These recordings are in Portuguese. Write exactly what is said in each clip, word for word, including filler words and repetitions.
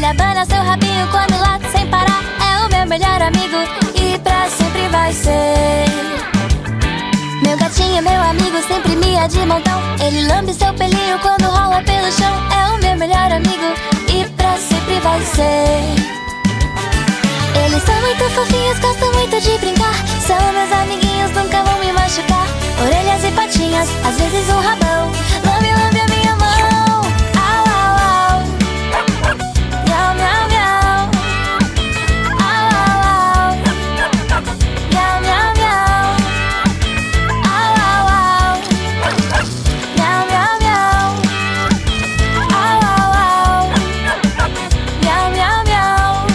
Ele abana seu rabinho quando late sem parar. É o meu melhor amigo e pra sempre vai ser. Meu gatinho é meu amigo, sempre mia de montão. Ele lambe seu pelinho quando rola pelo chão. É o meu melhor amigo e pra sempre vai ser. Eles são muito fofinhos, gostam muito de brincar. São meus amiguinhos, nunca vão me machucar. Orelhas e patinhas, às vezes um rabão. Lambe, lambe a minha mão. Au, au, au. Miau, miau, miau. Au, au, au. Miau, miau, miau. Au, au, au. Miau, miau, miau. Au, au, au. Miau, miau, miau.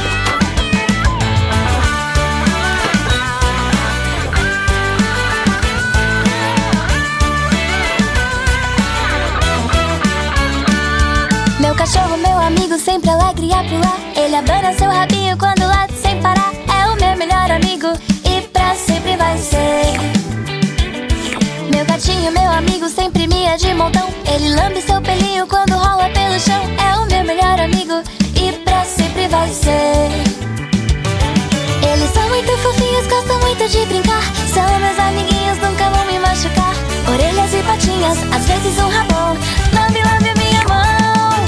Meu cachorro, meu amigo, sempre alegre a pular. Ele abana seu rabinho quando late sem parar. É o meu melhor amigo e pra sempre vai ser. Meu gatinho, meu amigo, sempre mia de montão. Ele lambe seu pelinho quando rola pelo chão. É o meu melhor amigo e pra sempre vai ser. Eles são muito fofinhos, gostam muito de brincar. São meus amiguinhos, nunca vão me machucar. Orelhas e patinhas, às vezes um rabão. Lambe, lambe a minha mão.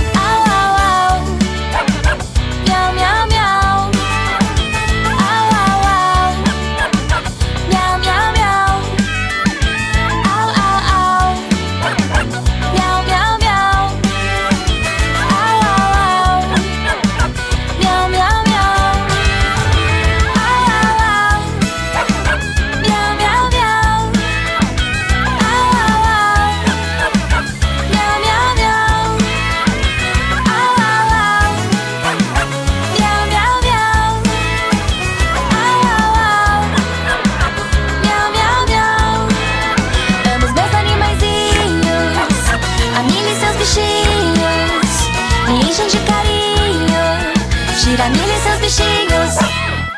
Miau, miau, miau. Au, au, au. Miau, miau, miau. Au, au, au. Miau, miau, miau. Au, au, au. Miau, miau, miau. Au, au, au. Miau, miau, miau. Au, au, au. Miau, miau, miau. Au, au, au. Miau, miau, miau. Au, au, au. Miau, miau, miau. Amo os meus animaizinhos, a Milly e seus bichinhos. Me enchem de carinho, tira a Milly e seus bichinhos.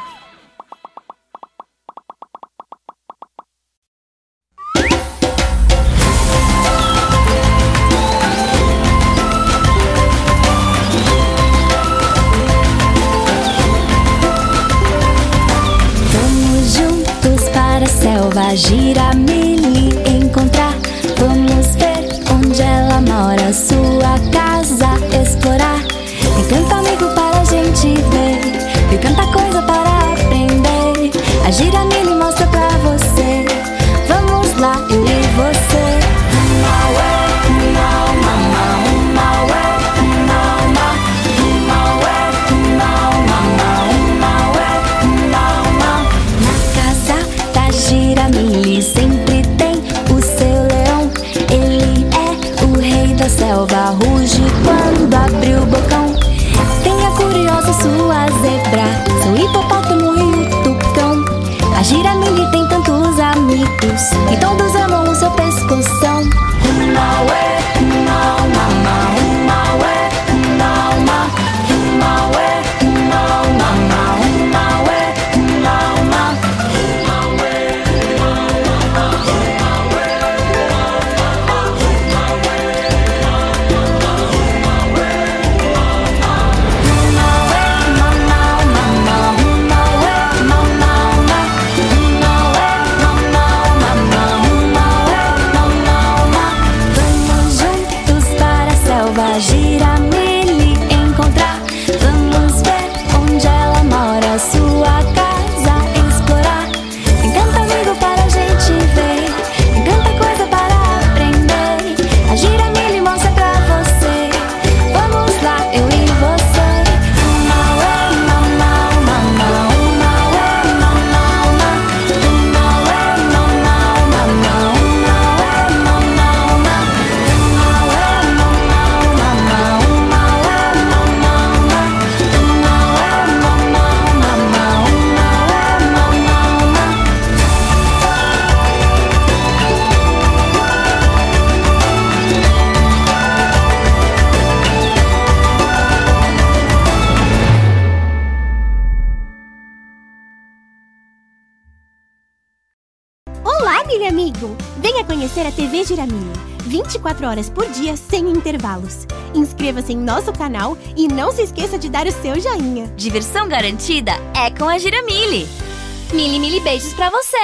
Vamos juntos para a selva, gira a Milly encontrar. Vamos ver onde ela mora, sua casa explorar. Tem tanto amigo para a gente ver, tem tanta coisa para aprender. A gira Milly mostra pra você. Vamos lá, eu e você. Na casa da gira Milly sempre tem o seu leão. Ele é o rei da selva, ruge quando abre o bocão. Tem a curiosa sua zebra, seu hipopótamo e o tucão. A gira Milly tem tantos amigos e todos amam o seu pescoção. Vamos juntos para a selva, gira Milly encontrar. Vamos ver onde ela mora, sua casa explorar. Tem tanto amigo para a gente ver, tem tanta coisa para aprender. A gira Milly mostra pra você. Vamos lá, eu e você. conhecer a T V Giramilho, vinte e quatro horas por dia sem intervalos. Inscreva-se em nosso canal e não se esqueça de dar o seu joinha. Diversão garantida é com a Giramille. Mili, mili beijos pra você!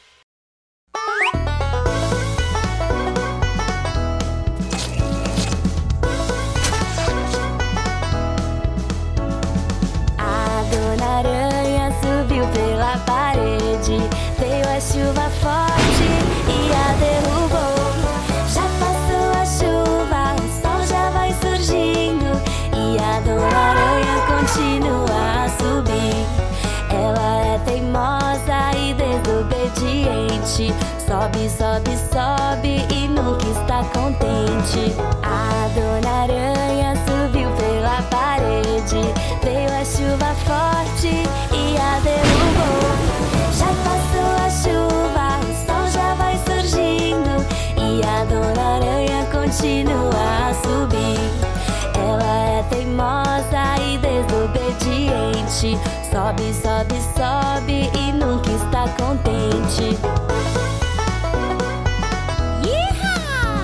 A Dona Aranha subiu pela parede, veio a chuva forte e a derrubou. Já passou a chuva, o sol já vai surgindo e a Dona Aranha continua a subir. Ela é teimosa e desobediente, sobe, sobe, sobe e nunca está contente. A Dona Aranha subiu pela parede, veio a chuva forte e a derrubou. Já passou a chuva, o sol já vai surgindo e a Dona Aranha continua a subir. Ela é teimosa e desobediente, sobe, sobe, sobe e nunca está contente. Iha!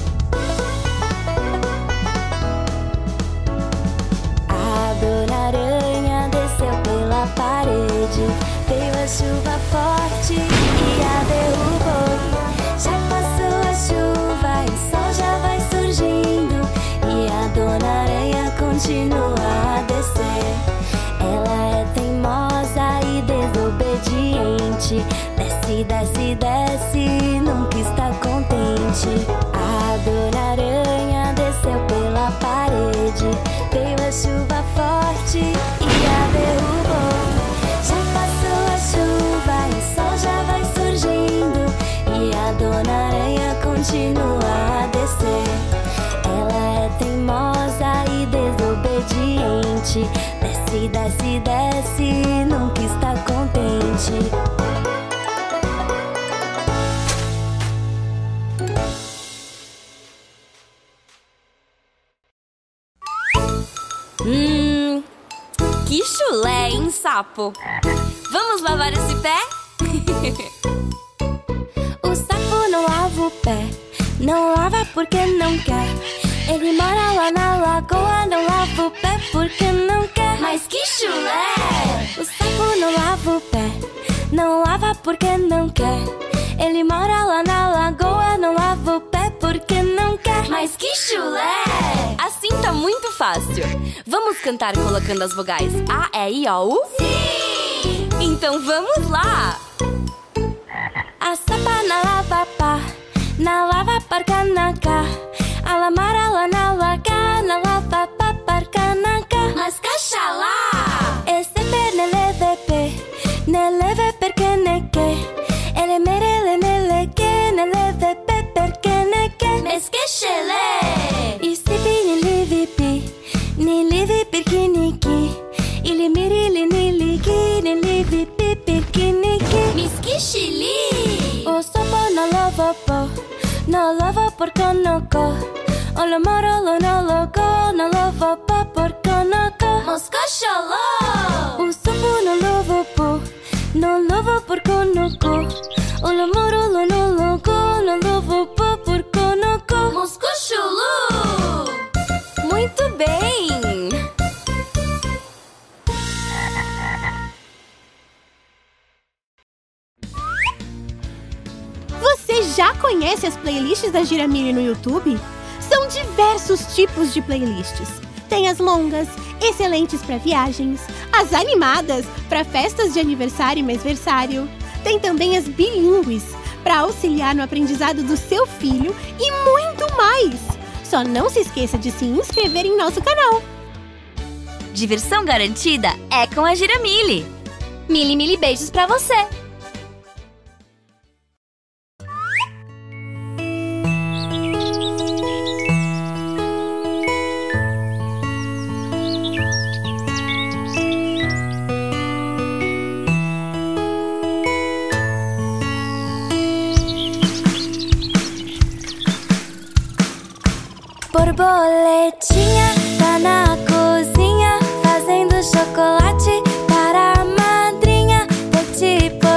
A Dona Aranha desceu pela parede, veio a chuva forte e a derrubou. Já passou a chuva e o sol já vai surgindo e a Dona Aranha continua a descer. Ela é teimosa e desobediente, desce, desce, desce, nunca está contente. A Dona Aranha desceu pela parede, veio a chuva forte e a derrubou. Já passou a chuva e o sol já vai surgindo e a Dona Aranha continua a descer. Ela é teimosa e desobediente, desce, desce, desce, nunca está contente. Hum, que chulé, hein, sapo? Vamos lavar esse pé? O sapo não lava o pé, não lava porque não quer. Ele mora lá na lagoa, não lava o pé porque não quer. Mas que chulé! O sapo não lava o pé, não lava porque não quer. Ele mora lá na lagoa, não lava o pé porque não quer. Mas que chulé! Assim tá muito fácil. Vamos cantar colocando as vogais A, E, I, O, U? Sim! Então vamos lá! A sapa na lava pá, na lava parca na cá. A lamara lá na laga, na lava pá parca na cá. Mas caxalá! Esse pé nele pe, nele perché ne que. Ele merele nele que, nele pe perché ne que. Mas que xelé! E se pi nili vipi, nili vipi kiniki. Ili mirili nili ki, nili vipi pirkiniki. Mas que xili! O sopo na lava po, na lava porca no co. O lo moro lo no lo go, na lava pa porca no co. Mas caxalá! O sopo na lava po, na lava porca no co. O lo moro lo no lo go, na lava pa porca no co. Mas caxalá! Muito bem! Você já conhece as playlists da Giramille no YouTube? São diversos tipos de playlists. Tem as longas, excelentes para viagens, as animadas, para festas de aniversário e mêsversário. Tem também as bilíngues, para auxiliar no aprendizado do seu filho e muito mais. Só não se esqueça de se inscrever em nosso canal. Diversão garantida é com a Giramille. Mili, mili beijos pra você! Borboletinha tá na cozinha fazendo chocolate para a madrinha. Poti, poti.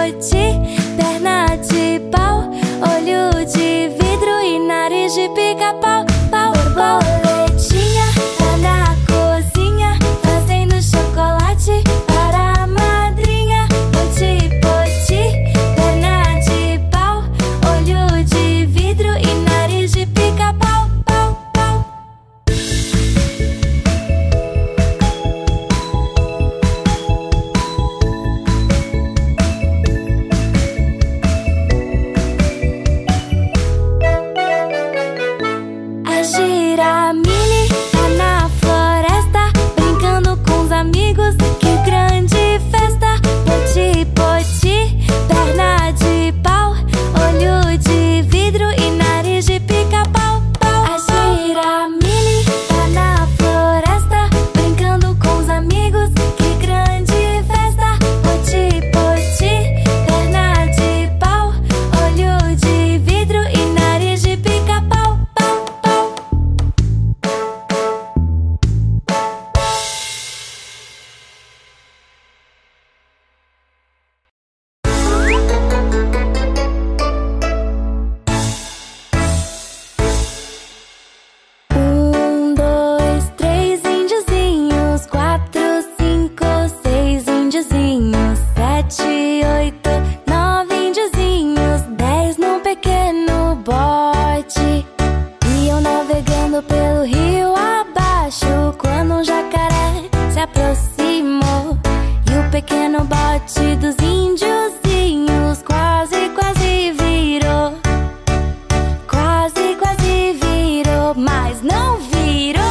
se aproximou. E o pequeno bote dos índiozinhos quase, quase virou. Quase, quase virou, mas não virou.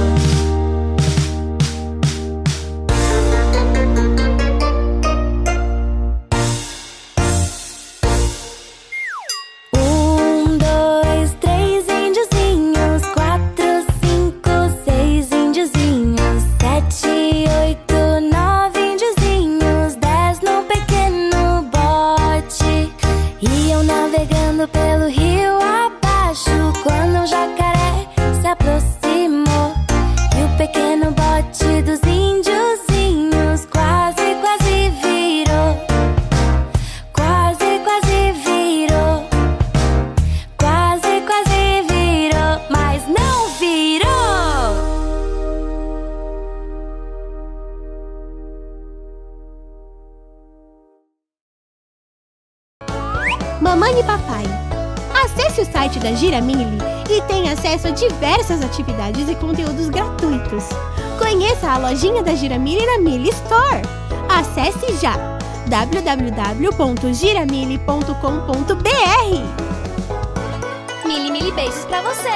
Um, dois, três índiozinhos, quatro, cinco, seis índiozinhos, sete, oito, nove índiozinhos, dez num pequeno bote. Iam navegando pelo rio abaixo quando um jacaré se aproximou. E o pequeno bote dos índiozinhos quase, quase virou. Quase, quase virou. Quase, quase virou, mas não virou. Mamãe e papai, acesse o site da Giramille e tenha acesso a diversas atividades e conteúdos gratuitos. Conheça a lojinha da Giramille na Mille Store. Acesse já w w w ponto giramille ponto com ponto b r. Mili, mili beijos pra você.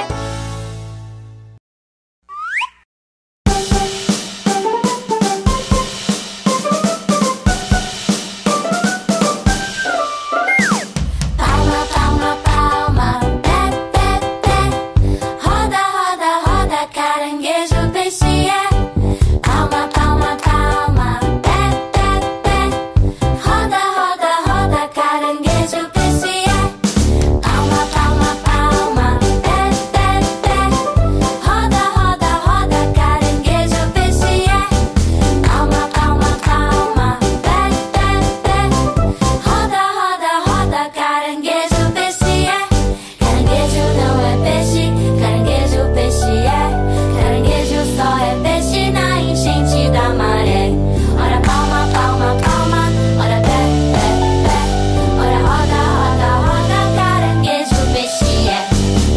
Palma, palma, palma, pé, pé, pé. Roda, roda, roda, caranguejo, peixe é. Palma, palma, palma, pé, pé, pé. Roda, roda, roda, caranguejo, peixe é. Palma, palma, palma, pé, pé, pé. Roda, roda, roda, caranguejo, peixe é. Palma, palma, palma, pé, pé, pé. Roda, roda, roda, caranguejo, peixe é. Caranguejo não é peixe, caranguejo, peixe é. Caranguejo só é peixe na enchente da maré. Ora palma, palma, palma, ora pé, pé, pé. Ora roda, roda, roda, caranguejo, peixe é.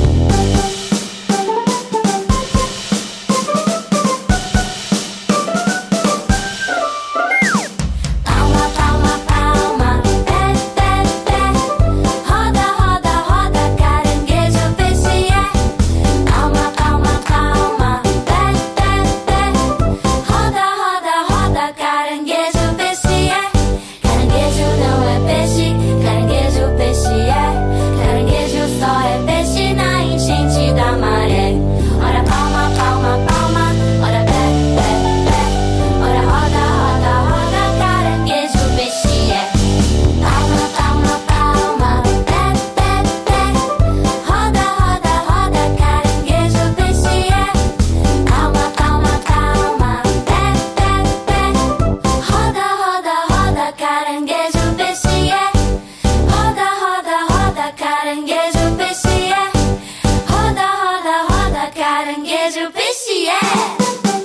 Palma, palma, palma, pé, pé, pé. Roda, roda, roda, caranguejo, peixe é. Palma, palma, palma, pé, pé, pé. Roda, roda, roda, caranguejo, peixe é. Caranguejo não é peixe, caranguejo, peixe é. Caranguejo só é peixe na enchente da maré. Ora palma, palma, palma, ora pé, pé, pé. Ora roda, roda, roda, caranguejo, peixe é. Palma, palma, palma, pé, pé, pé. Roda, roda, roda, caranguejo, peixe é. Palma, palma, palma, pé, pé, pé. Roda, roda, roda, caranguejo, peixe é. Roda, roda, roda, caranguejo, peixe é. Roda, roda, roda, caranguejo, peixe é.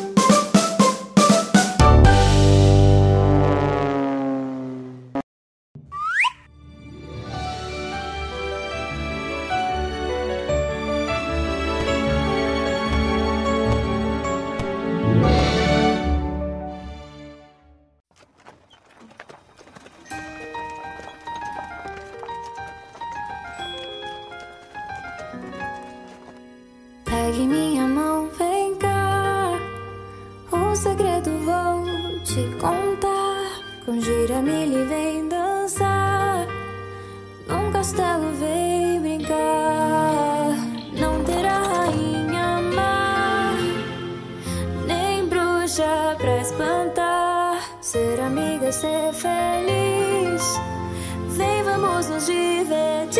Pegue minha mão, vem cá. Um segredo vou te contar. Com Giramille vem dançar. Num castelo vem brincar. Não terá rainha má, nem bruxa pra espantar. Ser amiga, ser feliz. Vem, vamos nos divertir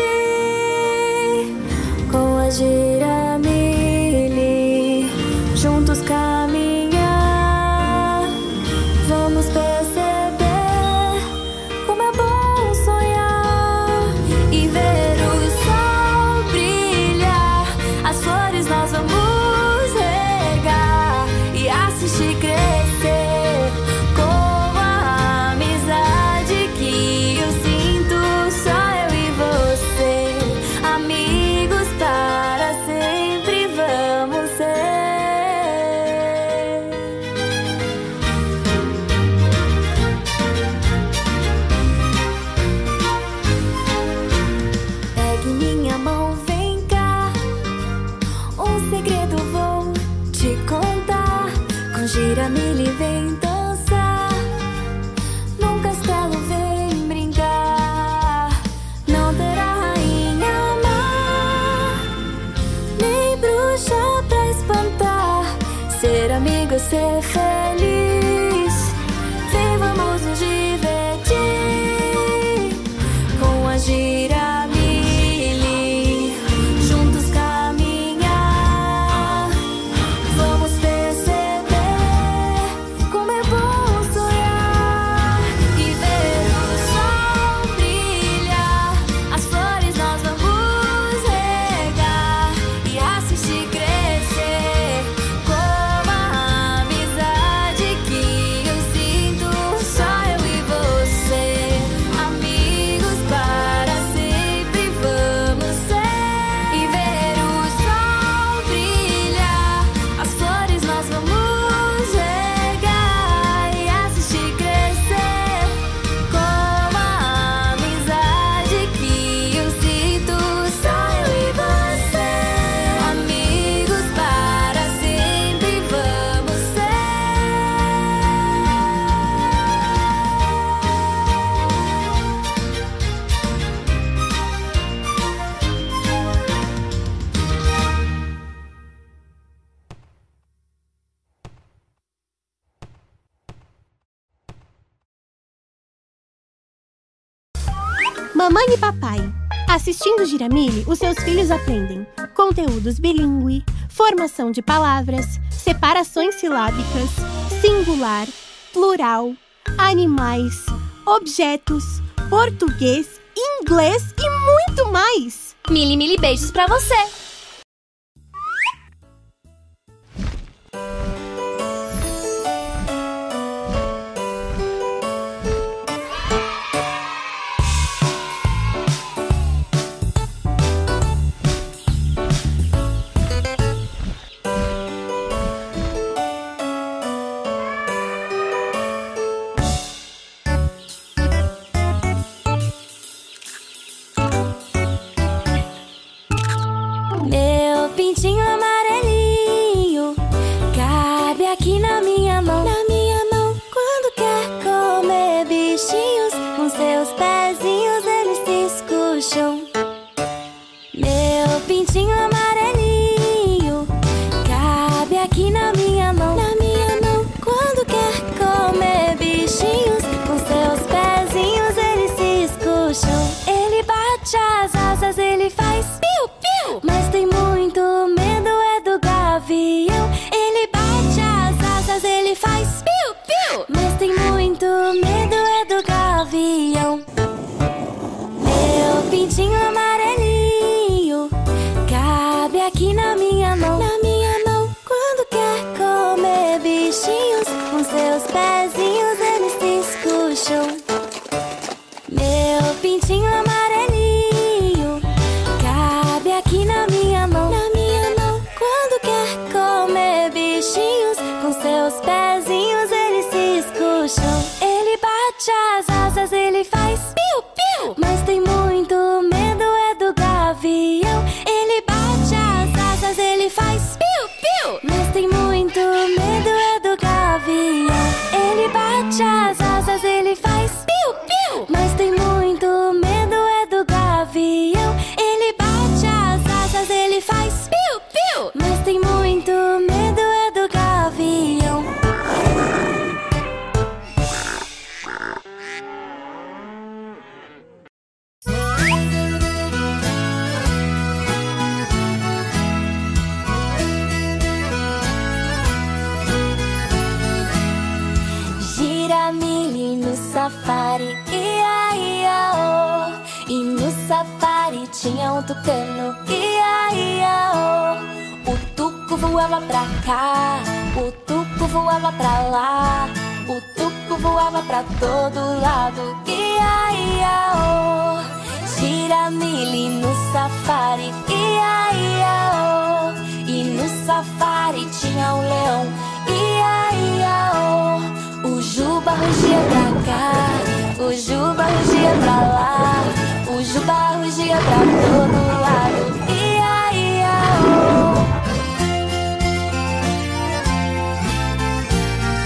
com a Giramille, juntos caminhar. Vamos perceber como é bom sonhar e ver o sol brilhar. As flores nós vamos regar e assistir crescer com a amizade que eu sinto. Só eu e você, amigos para sempre. Giramille vem dançar, num castelo vem brincar. Não terá rainha má, nem bruxa pra espantar. Ser amigo é ser feliz, vem vamos nos divertir com a Giramille, juntos caminhar. Vamos perceber como é bom sonhar e ver o sol brilhar. As flores nós vamos regar e assistir crescer como a amizade que eu sinto. Só eu e você, amigos para sempre vamos ser. E ver o sol brilhar, as flores nós vamos regar e assistir crescer como a amizade que eu sinto. Só eu e você, amigos para sempre vamos Mamãe e papai. Assistindo Giramille, os seus filhos aprendem conteúdos bilíngue, formação de palavras, separações silábicas, singular, plural, animais, objetos, português, inglês e muito mais. Mili, mili beijos pra você. Meu pintinho amarelinho cabe aqui na minha mão. Na minha mão, quando quer comer bichinhos, com seus pezinhos eles se escucham. Meu pintinho amarelinho cabe aqui na minha mão. Na minha mão, quando quer comer bichinhos, com seus pezinhos eles se escucham. Ele bate as asas, ele faz piu, piu, mas tem muito medo é do gavião. Ele bate as asas, ele faz piu, piu, mas tem muito medo é do gavião. Meu pintinho amarelinho cabe aqui na minha mão. Na minha mão, quando quer comer bichinhos, com seus pezinhos eles se escucham. Meu pintinho amarelinho cabe aqui na minha mão. Na minha mão, quando quer comer bichinhos, com seus pezinhos eles se escucham. Ele bate as asas, ele faz piu, piu, mas tem muito medo é do gavião. Ele bate as asas, ele faz piu, piu, mas tem muito medo é do gavião. Ele bate as asas, ele faz piu, piu, mas tem muito medo é do gavião. Ele bate as asas, ele faz piu, piu, mas tem muito medo é do gavião. Giramille no safari, ia, ia, oh. E no safari tinha um tucano, ia, ia, oh. O tuco voava pra cá, o tuco voava pra lá, o tuco voava pra todo lado, ia, ia, oh. Giramille no safari, ia, ia, oh. E no safari tinha um leão, ia, ia, oh. O Juba rugia pra cá, o Juba rugia pra lá, o Juba rugia pra todo lado, ia, ia, oh.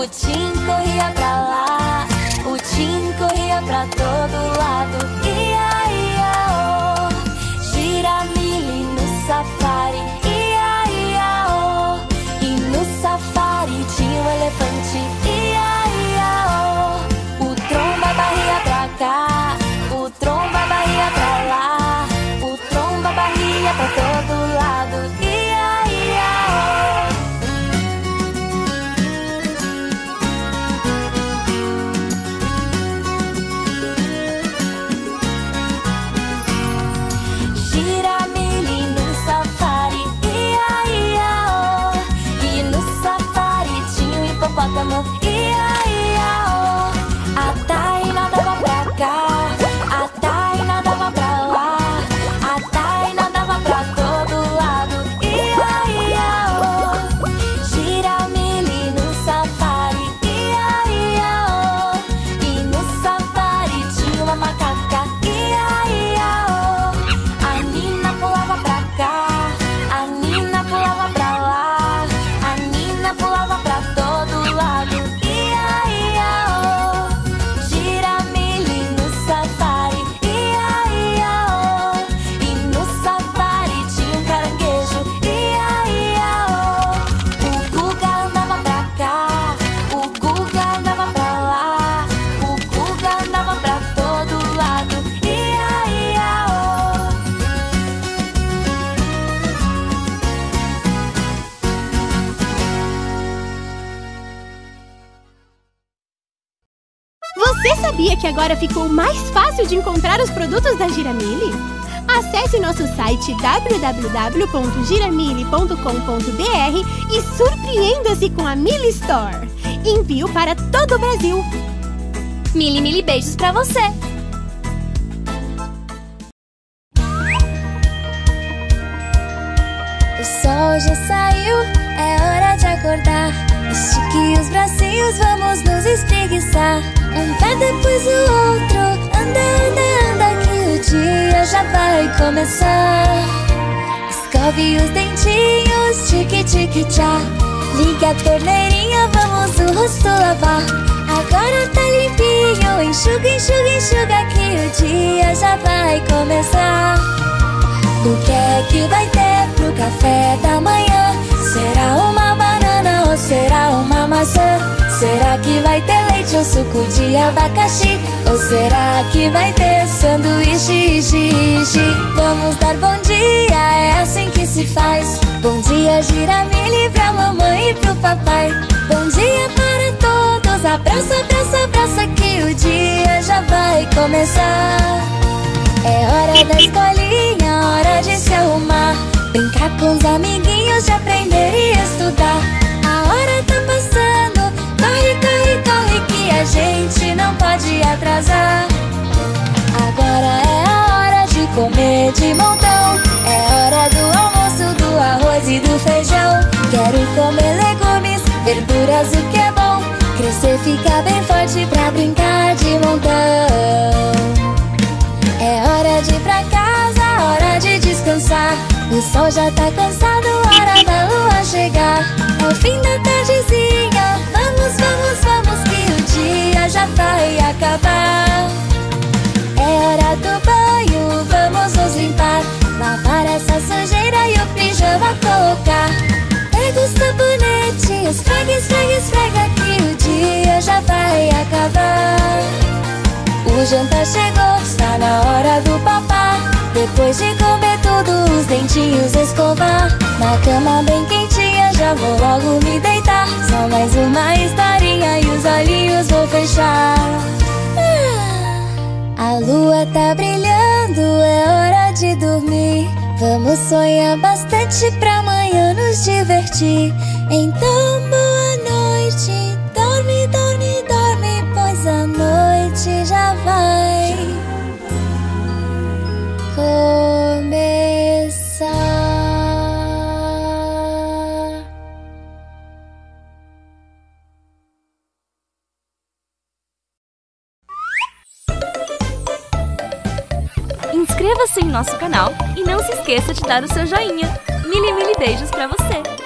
Tim corria pra lá, o Tim corria pra todo lado. Ia, ia, oh, Giramille no safari. Ia, ia, oh, e no safari tinha um elefante. Ia, ia, oh, o Tromba barria pra cá, o Tromba barria pra lá, o Tromba barria pra todo lado. Ia, ia, oh. Giramille no safari. Ia, ia, oh, e no safari tinha um hipopótamo. Ia, ia, oh, a Taina dava pra cá, a Taina dava pra lá, a Taina dava pra todo lado. Ia, ia, oh, Giramille no safari. Ia, ia, oh, e no safari tinha uma macaca. Ia, ia, oh, a Nina pulava pra cá, a Nina pulava pra lá, a Nina pulava pra todo lado. Ia, ia, oh, Giramille no safari. Ia, ia, oh, e no safari tinha um caranguejo. Ia, ia, oh, o Guga andava pra cá, o Guga andava pra lá, o Guga andava pra todo lado. Ia, ia, oh. Você sabia que agora ficou mais fácil de encontrar os produtos da Giramille? Acesse nosso site w w w ponto giramille ponto com ponto b r e surpreenda-se com a Mille Store. Envio para todo o Brasil. Mille, mille beijos pra você! O sol já saiu, é hora de acordar. Estique os bracinhos, vamos nos espreguiçar. Um pé depois o outro, anda, anda, anda, que o dia já vai começar. Escove os dentinhos, tique, tique, tchá. Liga a torneirinha, vamos o rosto lavar. Agora tá limpinho, enxuga, enxuga, enxuga, que o dia já vai começar. O que é que vai ter pro café da manhã? Será uma banana ou será uma maçã? Será que vai ter leite ou suco de abacaxi? Ou será que vai ter sanduíche, ishi, ishi? Vamos dar bom dia, é assim que se faz. Bom dia, Giramille, pra mamãe e pro papai. Bom dia para todos, abraça, abraça, abraça, que o dia já vai começar. É hora da escolinha, hora de se arrumar. Brincar com os amiguinhos, de aprender e estudar. A hora tá passando, corre, corre, corre, que a gente não pode atrasar. Agora é a hora de comer de montão. É hora do almoço, do arroz e do feijão. Quero comer legumes, verduras, o que é bom. Crescer, ficar bem forte pra brincar de montão. É hora de ir pra casa, hora de descansar. O sol já tá cansado, hora da lua chegar. É o fim da tardezinha, vamos, vamos, vamos, que o dia já vai acabar. É hora do banho, vamos nos limpar. Lavar essa sujeira e o pijama colocar. Pega o sabonete, esfrega, esfrega, esfrega, que o dia já vai acabar. O jantar chegou, está na hora do papá. Depois de comer tudo, os dentinhos escovar. Na cama bem quentinha, já vou logo me deitar. Só mais uma historinha e os olhinhos vou fechar. Ah, a lua tá brilhando, é hora de dormir. Vamos sonhar bastante pra amanhã nos divertir. Então boa noite, dorme, dorme, dorme, pois a noite já vai começar. Inscreva-se em nosso canal e não se esqueça de dar o seu joinha. Mille, mille beijos pra você!